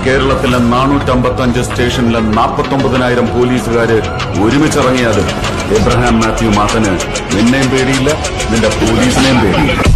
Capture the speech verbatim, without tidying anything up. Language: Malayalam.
കേരളത്തിലെ നാനൂറ്റമ്പത്തഞ്ച് സ്റ്റേഷനിലെ നാൽപ്പത്തൊമ്പതിനായിരം പോലീസുകാര് ഒരുമിച്ചിറങ്ങിയാലും എബ്രഹാം മാത്യു മാത്തന് നിന്നെയും പേടിയില്ല, നിന്റെ പോലീസിനെയും പേടിയില്ല.